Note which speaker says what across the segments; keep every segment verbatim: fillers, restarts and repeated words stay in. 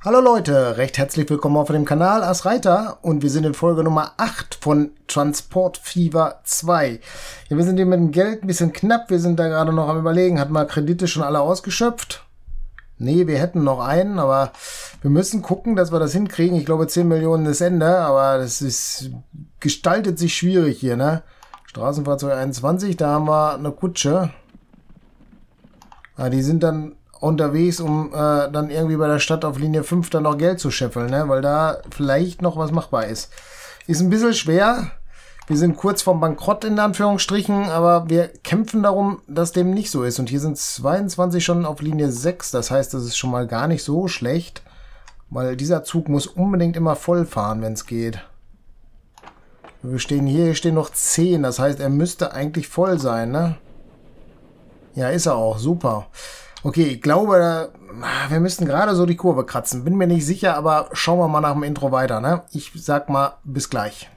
Speaker 1: Hallo Leute, recht herzlich willkommen auf dem Kanal As Reiter und wir sind in Folge Nummer acht von Transport Fever zwei. Ja, wir sind hier mit dem Geld ein bisschen knapp, wir sind da gerade noch am Überlegen, hat mal Kredite schon alle ausgeschöpft? Nee, wir hätten noch einen, aber wir müssen gucken, dass wir das hinkriegen. Ich glaube zehn Millionen ist Ende, aber das ist gestaltet sich schwierig hier, ne? Straßenfahrzeug einundzwanzig, da haben wir eine Kutsche. Ah, die sind dann unterwegs, um äh, dann irgendwie bei der Stadt auf Linie fünf dann noch Geld zu scheffeln, ne? Weil da vielleicht noch was machbar ist. Ist ein bisschen schwer. Wir sind kurz vorm Bankrott in Anführungsstrichen, aber wir kämpfen darum, dass dem nicht so ist. Und hier sind zweiundzwanzig schon auf Linie sechs, das heißt, das ist schon mal gar nicht so schlecht, weil dieser Zug muss unbedingt immer voll fahren, wenn es geht. Wir stehen hier, hier stehen noch zehn, das heißt, er müsste eigentlich voll sein, ne? Ja, ist er auch, super. Okay, ich glaube, wir müssten gerade so die Kurve kratzen. Bin mir nicht sicher, aber schauen wir mal nach dem Intro weiter, ne? Ich sag mal, bis gleich.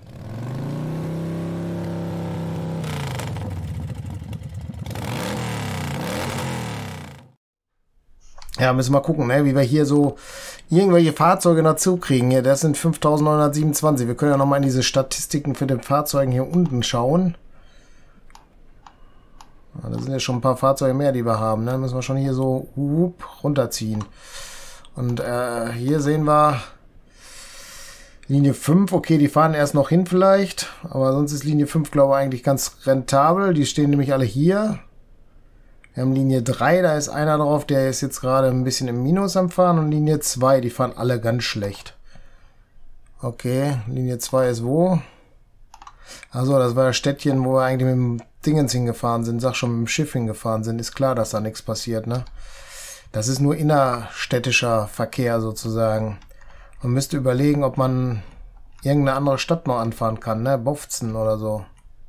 Speaker 1: Ja, müssen wir gucken, ne? Wie wir hier so irgendwelche Fahrzeuge dazu kriegen. Hier, das sind fünftausendneunhundertsiebenundzwanzig. Wir können ja nochmal in diese Statistiken für den Fahrzeugen hier unten schauen. Da sind ja schon ein paar Fahrzeuge mehr, die wir haben. Da müssen wir schon hier so whoop, runterziehen. Und äh, hier sehen wir Linie fünf. Okay, die fahren erst noch hin vielleicht. Aber sonst ist Linie fünf, glaube ich, eigentlich ganz rentabel. Die stehen nämlich alle hier. Wir haben Linie drei, da ist einer drauf, der ist jetzt gerade ein bisschen im Minus am Fahren. Und Linie zwei, die fahren alle ganz schlecht. Okay, Linie zwei ist wo? Also das war das Städtchen, wo wir eigentlich mit dem Dingens hingefahren sind, sag schon, mit dem Schiff hingefahren sind. Ist klar, dass da nichts passiert, ne? Das ist nur innerstädtischer Verkehr sozusagen. Man müsste überlegen, ob man irgendeine andere Stadt noch anfahren kann, ne? Bofzen oder so.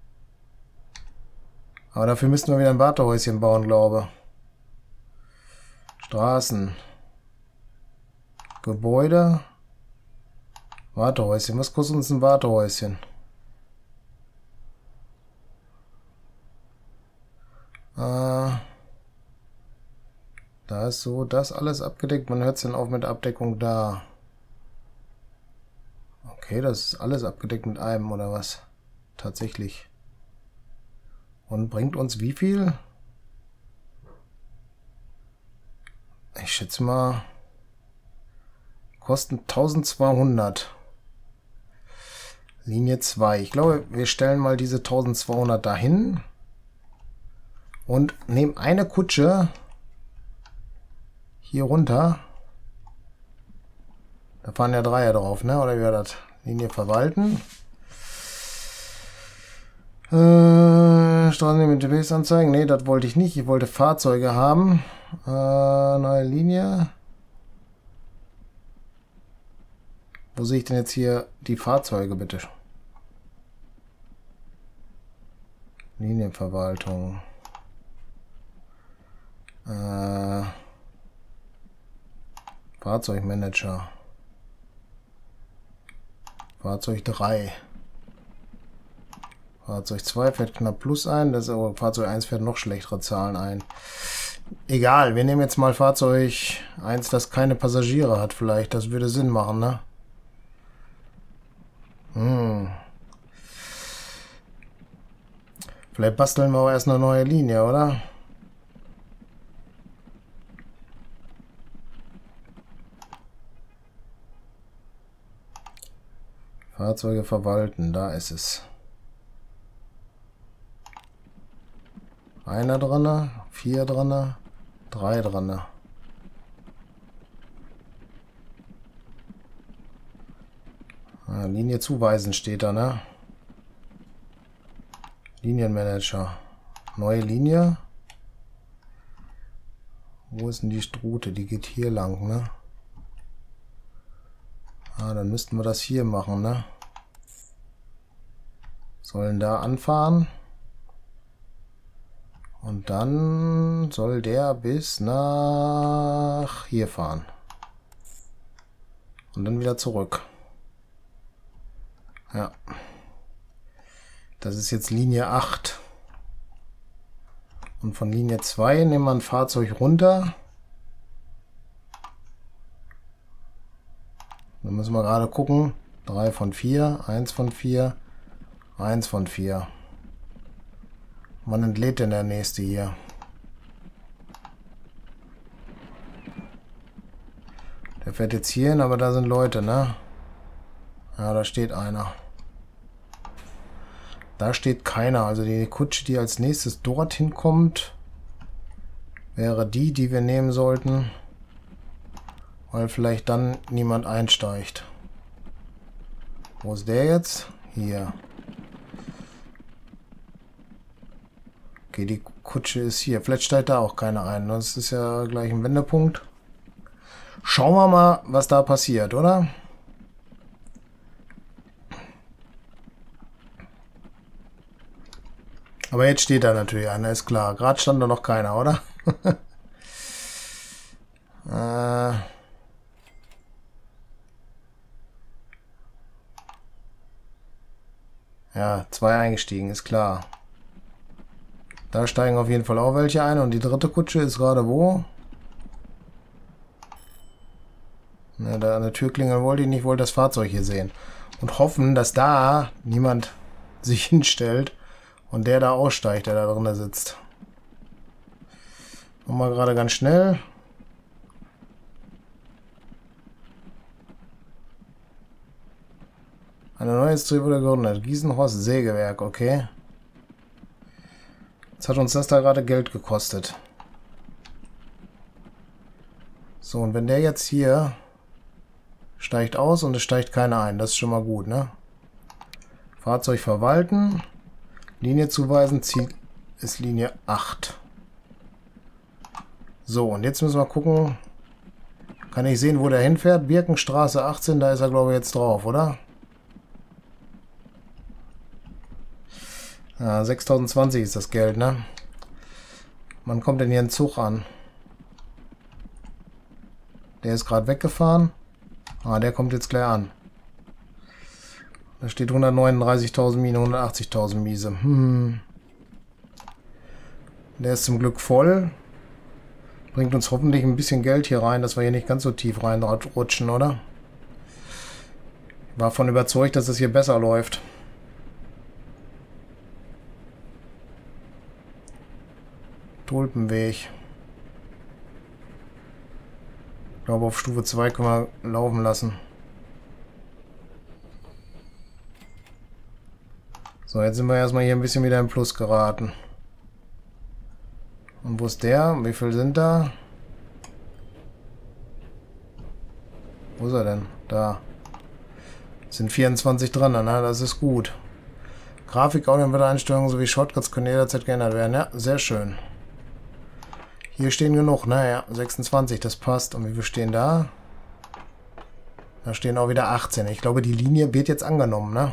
Speaker 1: Aber dafür müssten wir wieder ein Wartehäuschen bauen, glaube ich. Straßen. Gebäude. Wartehäuschen. Was kostet uns ein Wartehäuschen? Äh, da ist so das alles abgedeckt. Man hört es dann auf mit der Abdeckung da. Okay, das ist alles abgedeckt mit einem, oder was? Tatsächlich. Und bringt uns wie viel? Ich schätze mal, kosten eintausendzweihundert. Linie zwei. Ich glaube, wir stellen mal diese eintausendzweihundert dahin. Und nehmen eine Kutsche hier runter. Da fahren ja Dreier drauf, ne? Oder wie war das? Linie verwalten. Äh, Straßen mit G P S anzeigen. Ne, das wollte ich nicht. Ich wollte Fahrzeuge haben. Äh, neue Linie. Wo sehe ich denn jetzt hier die Fahrzeuge, bitte? Linienverwaltung. Äh, Fahrzeugmanager. Fahrzeug drei. Fahrzeug zwei fährt knapp plus ein, das ist aber Fahrzeug eins fährt noch schlechtere Zahlen ein. Egal, wir nehmen jetzt mal Fahrzeug eins, das keine Passagiere hat vielleicht. Das würde Sinn machen, ne? Hm. Vielleicht basteln wir aber erst eine neue Linie, oder? Fahrzeuge verwalten, da ist es. Einer dran, vier dran, drei dran. Ah, Linie zuweisen steht da, ne? Linienmanager. Neue Linie. Wo ist denn die Strute? Die geht hier lang, ne? Ah, dann müssten wir das hier machen, ne? Sollen da anfahren. Und dann soll der bis nach hier fahren. Und dann wieder zurück. Ja. Das ist jetzt Linie acht. Und von Linie zwei nehmen wir ein Fahrzeug runter. Dann müssen wir gerade gucken. drei von vier, eins von vier, eins von vier. Wann entlädt denn der nächste hier? Der fährt jetzt hier hin, aber da sind Leute, ne? Ja, da steht einer. Da steht keiner. Also die Kutsche, die als nächstes dorthin kommt, wäre die, die wir nehmen sollten. Weil vielleicht dann niemand einsteigt. Wo ist der jetzt? Hier. Okay, die Kutsche ist hier. Vielleicht steigt da auch keiner ein. Das ist ja gleich ein Wendepunkt. Schauen wir mal, was da passiert, oder? Aber jetzt steht da natürlich einer, ist klar. Gerade stand da noch keiner, oder? äh... Ja, zwei eingestiegen, ist klar. Da steigen auf jeden Fall auch welche ein. Und die dritte Kutsche ist gerade wo? Ne, da an der Tür klingeln wollte ich nicht, wollte das Fahrzeug hier sehen. Und hoffen, dass da niemand sich hinstellt und der da aussteigt, der da drin sitzt. Nochmal gerade ganz schnell. Eine neue Industrie wurde gegründet. Gießenhorst Sägewerk, okay. Jetzt hat uns das da gerade Geld gekostet. So, und wenn der jetzt hier steigt aus und es steigt keiner ein, das ist schon mal gut, ne? Fahrzeug verwalten. Linie zuweisen, Ziel ist Linie acht. So, und jetzt müssen wir gucken. Kann ich sehen, wo der hinfährt? Birkenstraße achtzehn, da ist er, glaube ich, jetzt drauf, oder? Ja, sechstausendzwanzig ist das Geld, ne? Wann kommt denn hier ein Zug an? Der ist gerade weggefahren. Ah, der kommt jetzt gleich an. Da steht hundertneununddreißigtausend Miese, hundertachtzigtausend Miese. Hm. Der ist zum Glück voll. Bringt uns hoffentlich ein bisschen Geld hier rein, dass wir hier nicht ganz so tief reinrutschen, oder? Ich war davon überzeugt, dass es hier besser läuft. Tulpenweg. Ich glaube, auf Stufe zwei können wir laufen lassen. So, jetzt sind wir erstmal hier ein bisschen wieder im Plus geraten. Und wo ist der? Wie viel sind da? Wo ist er denn? Da. Sind vierundzwanzig dran, na, das ist gut. Grafik, Audio- und Einstellungen sowie Shortcuts können jederzeit geändert werden. Ja, sehr schön. Hier stehen genug, naja, sechsundzwanzig, das passt. Und wie viel stehen da? Da stehen auch wieder achtzehn. Ich glaube, die Linie wird jetzt angenommen, ne?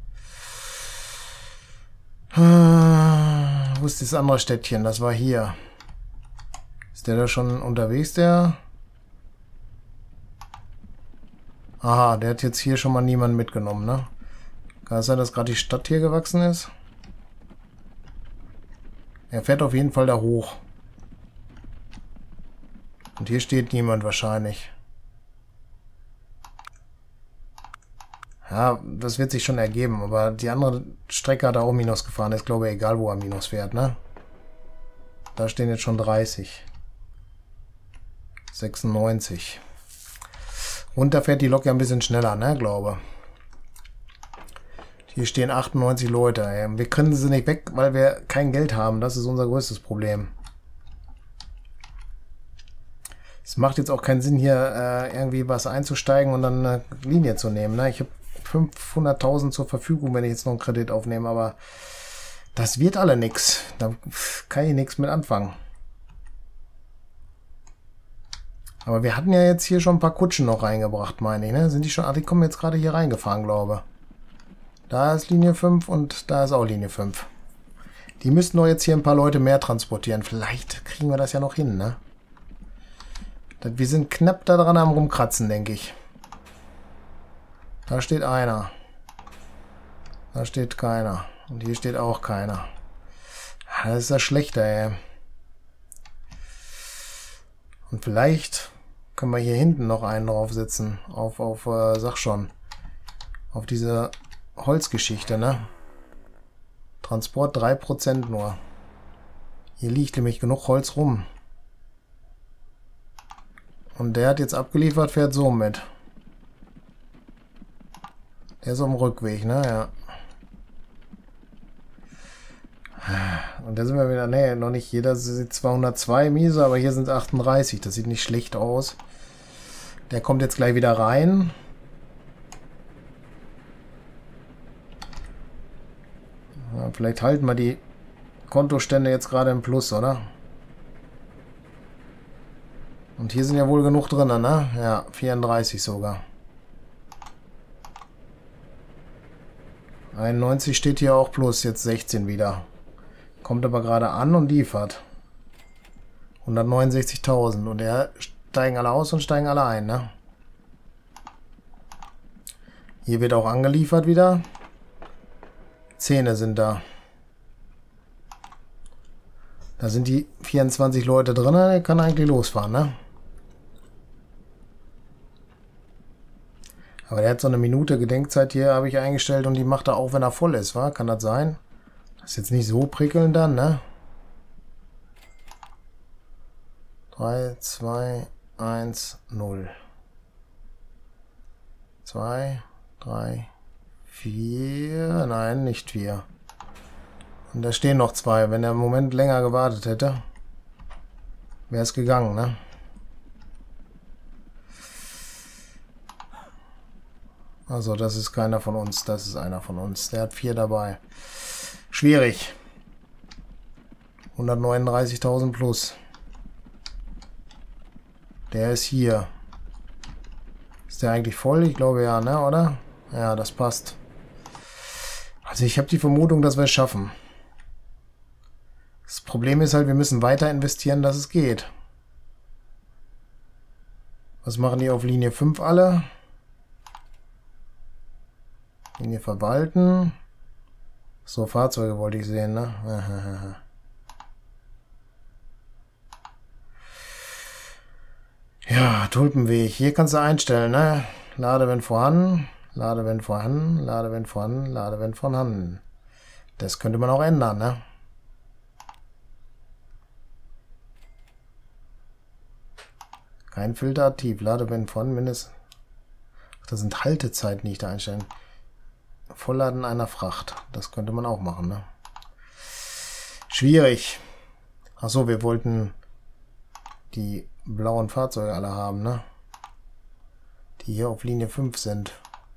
Speaker 1: Wo ist das andere Städtchen? Das war hier. Ist der da schon unterwegs, der? Aha, der hat jetzt hier schon mal niemanden mitgenommen, ne? Kann es sein, dass gerade die Stadt hier gewachsen ist? Er fährt auf jeden Fall da hoch. Und hier steht niemand wahrscheinlich. Ja, das wird sich schon ergeben, aber die andere Strecke hat er auch Minus gefahren. Ist, glaube ich, egal, wo er Minus fährt, ne? Da stehen jetzt schon dreißig. sechsundneunzig. Runter fährt die Lok ja ein bisschen schneller, ne, glaube. Hier stehen achtundneunzig Leute. Wir kriegen sie nicht weg, weil wir kein Geld haben. Das ist unser größtes Problem. Es macht jetzt auch keinen Sinn, hier äh, irgendwie was einzusteigen und dann eine Linie zu nehmen. Ne? Ich habe fünfhunderttausend zur Verfügung, wenn ich jetzt noch einen Kredit aufnehme, aber das wird alle nichts. Da kann ich nichts mit anfangen. Aber wir hatten ja jetzt hier schon ein paar Kutschen noch reingebracht, meine ich. Ne? Sind die schon? Ah, die kommen jetzt gerade hier reingefahren, glaube ich. Da ist Linie fünf und da ist auch Linie fünf. Die müssten doch jetzt hier ein paar Leute mehr transportieren. Vielleicht kriegen wir das ja noch hin, ne? Wir sind knapp da dran am Rumkratzen, denke ich. Da steht einer. Da steht keiner. Und hier steht auch keiner. Das ist das Schlechte, ey. Und vielleicht Können wir hier hinten noch einen draufsetzen. Auf, auf, äh, sag schon. Auf diese Holzgeschichte, ne? Transport drei Prozent nur. Hier liegt nämlich genug Holz rum. Und der hat jetzt abgeliefert, fährt so mit. Der ist auf dem Rückweg, ne? Ja. Und da sind wir wieder, ne, noch nicht jeder sieht zweihundertzwei miese, aber hier sind es achtunddreißig. Das sieht nicht schlecht aus. Der kommt jetzt gleich wieder rein. Ja, vielleicht halten wir die Kontostände jetzt gerade im Plus, oder? Und hier sind ja wohl genug drin, ne? Ja, vierunddreißig sogar. einundneunzig steht hier auch plus, jetzt sechzehn wieder. Kommt aber gerade an und liefert. hundertneunundsechzigtausend. Und er steigen alle aus und steigen alle ein, ne? Hier wird auch angeliefert wieder. Zähne sind da. Da sind die vierundzwanzig Leute drin. Der kann eigentlich losfahren, ne? Aber der hat so eine Minute Gedenkzeit hier, habe ich eingestellt. Und die macht er auch, wenn er voll ist, wa? Kann das sein? Das ist jetzt nicht so prickelnd dann, ne? drei, zwei, eins, null. zwei, drei, vier. Nein, nicht vier. Und da stehen noch zwei. Wenn er einen Moment länger gewartet hätte, wäre es gegangen, ne? Also das ist keiner von uns, das ist einer von uns. Der hat vier dabei. Schwierig. hundertneununddreißigtausend plus. Der ist hier. Ist der eigentlich voll? Ich glaube ja, ne, oder? Ja, das passt. Also ich habe die Vermutung, dass wir es schaffen. Das Problem ist halt, wir müssen weiter investieren, dass es geht. Was machen die auf Linie fünf alle? Linie verwalten. So, Fahrzeuge wollte ich sehen, ne? Ja, Tulpenweg. Hier kannst du einstellen, ne? Lade, wenn vorhanden. Lade, wenn vorhanden. Lade, wenn vorhanden. Lade, wenn vorhanden. Das könnte man auch ändern, ne? Kein Filter aktiv. Lade, wenn vorhanden. Mindestens. Ach, das sind Haltezeiten, die ich da einstellen. Vollladen einer Fracht. Das könnte man auch machen, ne? Schwierig. Achso, wir wollten die blauen Fahrzeuge alle haben, ne? Die hier auf Linie fünf sind.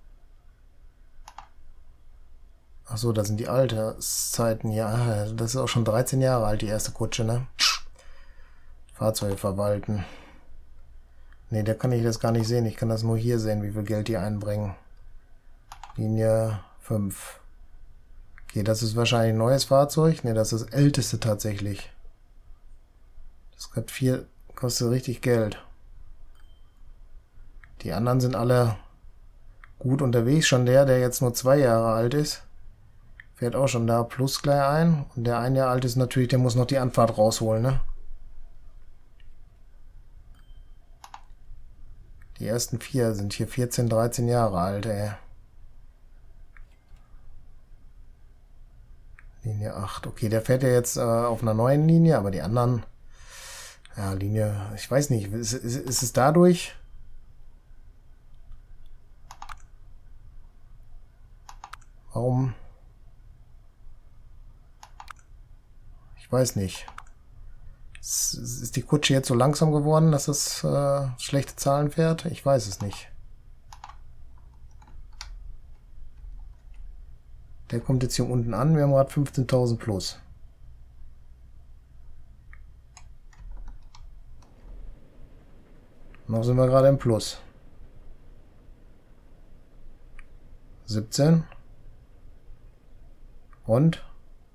Speaker 1: Achso, das sind die Alterszeiten hier. Ah, das ist auch schon dreizehn Jahre alt, die erste Kutsche, ne? Fahrzeuge verwalten. Ne, da kann ich das gar nicht sehen. Ich kann das nur hier sehen, wie viel Geld die einbringen. Linie fünf. Okay, das ist wahrscheinlich ein neues Fahrzeug. Ne, das ist das älteste tatsächlich. Das hat viel, kostet richtig Geld. Die anderen sind alle gut unterwegs. Schon der, der jetzt nur zwei Jahre alt ist, fährt auch schon da plus gleich ein. Und der ein Jahr alt ist natürlich, der muss noch die Anfahrt rausholen, ne? Die ersten vier sind hier vierzehn, dreizehn Jahre alt, ey. Linie acht. Okay, der fährt ja jetzt äh, auf einer neuen Linie, aber die anderen... Ja, Linie... Ich weiß nicht, ist, ist, ist es dadurch... Warum? Ich weiß nicht. Ist, ist die Kutsche jetzt so langsam geworden, dass es äh, schlechte Zahlen fährt? Ich weiß es nicht. Der kommt jetzt hier unten an. Wir haben gerade fünfzehntausend plus. Noch sind wir gerade im Plus. siebzehn. Und?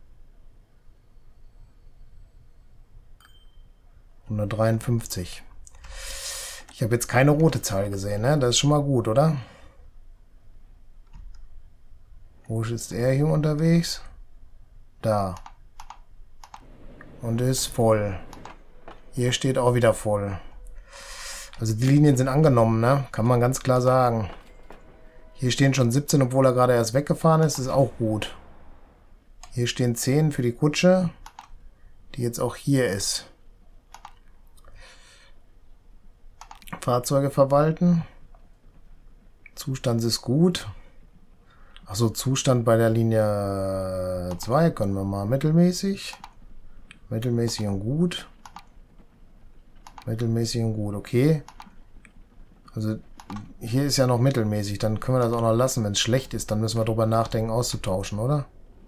Speaker 1: hundertdreiundfünfzig. Ich habe jetzt keine rote Zahl gesehen, ne? Das ist schon mal gut, oder? Wo ist er hier unterwegs? Da. Und ist voll. Hier steht auch wieder voll. Also die Linien sind angenommen, ne? Kann man ganz klar sagen. Hier stehen schon siebzehn, obwohl er gerade erst weggefahren ist. Ist auch gut. Hier stehen zehn für die Kutsche, die jetzt auch hier ist. Fahrzeuge verwalten. Zustand ist gut. Achso, Zustand bei der Linie zwei können wir mal mittelmäßig. Mittelmäßig und gut. Mittelmäßig und gut, okay. Also hier ist ja noch mittelmäßig, dann können wir das auch noch lassen. Wenn es schlecht ist, dann müssen wir darüber nachdenken, auszutauschen, oder?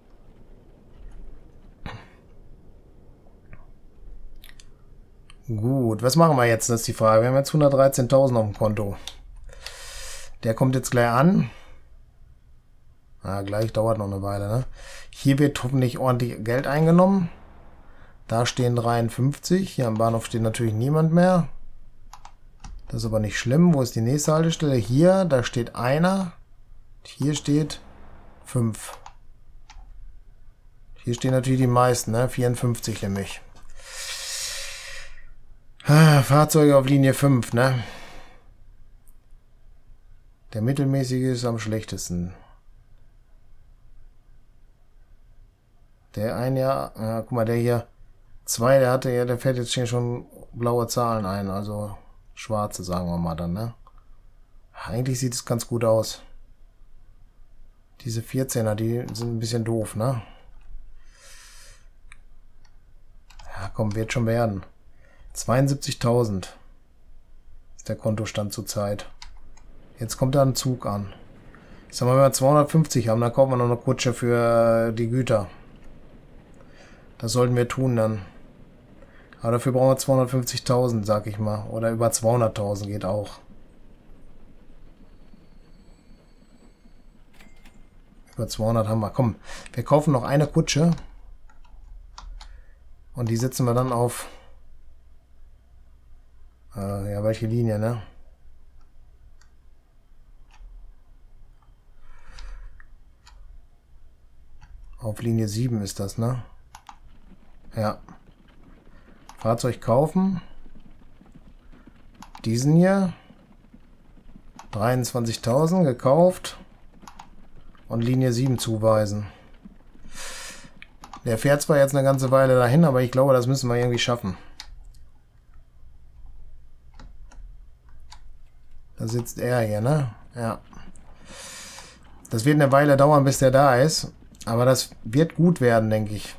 Speaker 1: Gut, was machen wir jetzt? Das ist die Frage. Wir haben jetzt hundertdreizehntausend auf dem Konto. Der kommt jetzt gleich an. Ah, gleich dauert noch eine Weile, ne? Hier wird hoffentlich ordentlich Geld eingenommen. Da stehen dreiundfünfzig. Hier am Bahnhof steht natürlich niemand mehr. Das ist aber nicht schlimm. Wo ist die nächste Haltestelle? Hier, da steht einer. Hier steht fünf. Hier stehen natürlich die meisten, ne? vierundfünfzig nämlich. Ah, Fahrzeuge auf Linie fünf, ne? Der mittelmäßige ist am schlechtesten. Der ein Jahr, ja, guck mal, der hier zwei, der hatte ja, der fährt jetzt schon blaue Zahlen ein, also schwarze, sagen wir mal dann, ne? Eigentlich sieht es ganz gut aus. Diese vierzehner, die sind ein bisschen doof, ne? Ja, komm, wird schon werden. zweiundsiebzigtausend ist der Kontostand zurzeit. Jetzt kommt da ein Zug an. Ich sag mal, wenn wir zweihundertfünfzig haben, dann kaufen wir noch eine Kutsche für die Güter. Das sollten wir tun dann. Aber dafür brauchen wir zweihundertfünfzigtausend, sag ich mal. Oder über zweihunderttausend geht auch. Über zweihundert haben wir. Komm, wir kaufen noch eine Kutsche. Und die setzen wir dann auf... Äh, ja, welche Linie, ne? Auf Linie sieben ist das, ne? Ja. Fahrzeug kaufen. Diesen hier. dreiundzwanzigtausend gekauft. Und Linie sieben zuweisen. Der fährt zwar jetzt eine ganze Weile dahin, aber ich glaube, das müssen wir irgendwie schaffen. Da sitzt er hier, ne? Ja. Das wird eine Weile dauern, bis der da ist. Aber das wird gut werden, denke ich.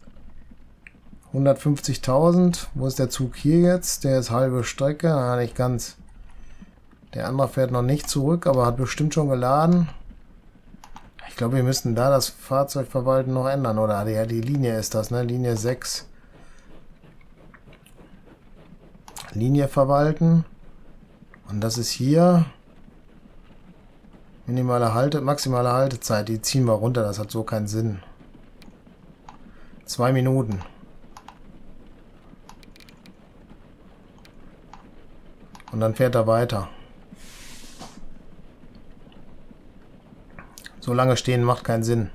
Speaker 1: hundertfünfzigtausend. Wo ist der Zug hier jetzt? Der ist halbe Strecke. Ah, nicht ganz. Der andere fährt noch nicht zurück, aber hat bestimmt schon geladen. Ich glaube, wir müssten da das Fahrzeugverwalten noch ändern. Oder ja, die Linie ist das, ne? Linie sechs. Linie verwalten. Und das ist hier. Minimale Halte, maximale Haltezeit. Die ziehen wir runter. Das hat so keinen Sinn. Zwei Minuten. Und dann fährt er weiter. So lange stehen macht keinen Sinn.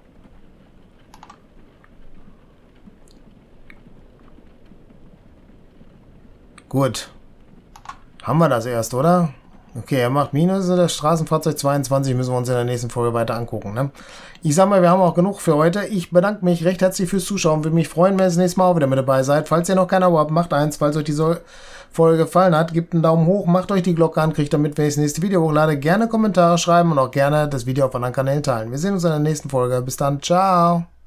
Speaker 1: Gut. Haben wir das erst, oder? Okay, er macht Minus. Das Straßenfahrzeug zweiundzwanzig müssen wir uns in der nächsten Folge weiter angucken. Ne? Ich sag mal, wir haben auch genug für heute. Ich bedanke mich recht herzlich fürs Zuschauen. Würde mich freuen, wenn ihr das nächste Mal auch wieder mit dabei seid. Falls ihr noch kein Abo habt, macht eins. Falls euch diese Folge gefallen hat, gebt einen Daumen hoch, macht euch die Glocke an, kriegt damit, wenn ich das nächste Video hochlade, gerne Kommentare schreiben und auch gerne das Video auf anderen Kanälen teilen. Wir sehen uns in der nächsten Folge. Bis dann. Ciao.